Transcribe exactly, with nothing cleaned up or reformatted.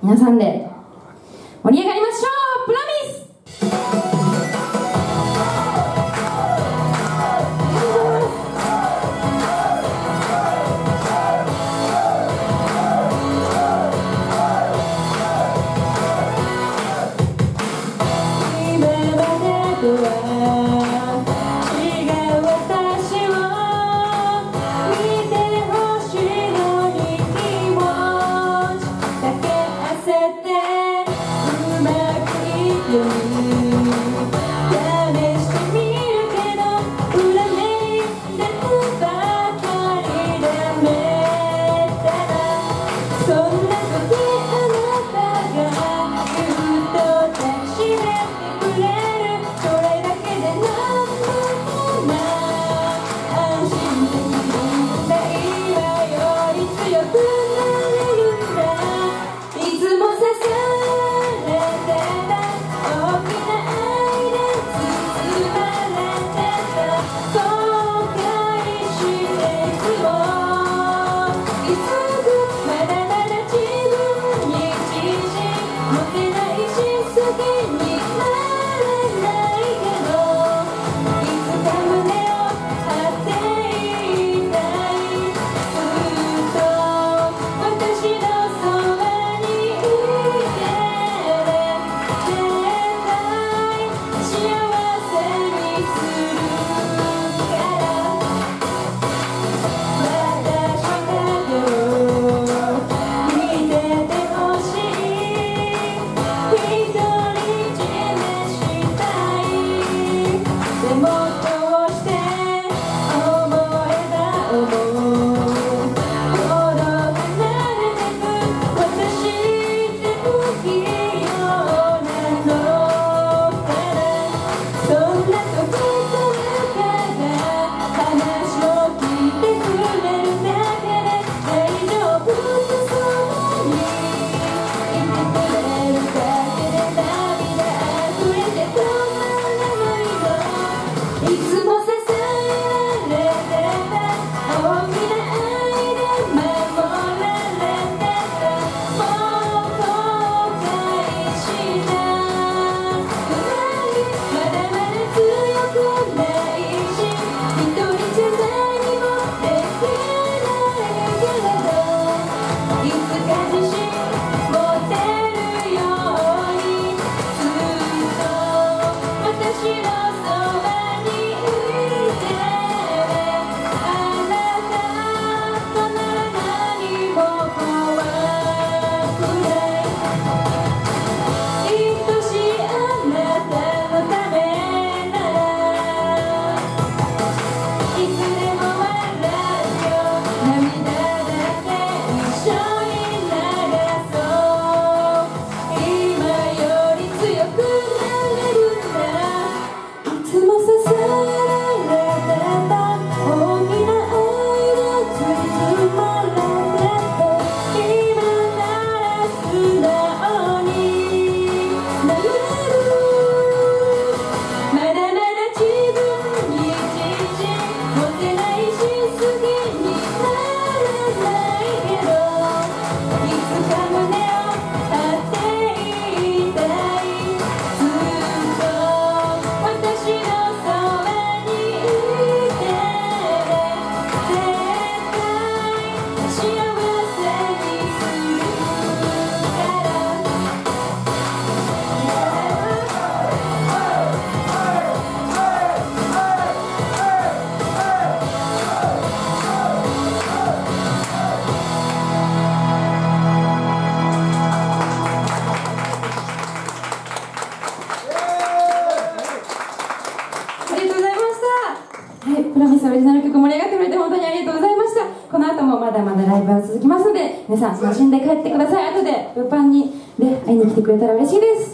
皆さんで盛り上がりましょう。プロミス。プロミスオリジナル曲盛り上がってくれて本当にありがとうございました。この後もまだまだライブは続きますので、皆さん楽しんで帰ってください。後で物販にで会いに来てくれたら嬉しいです。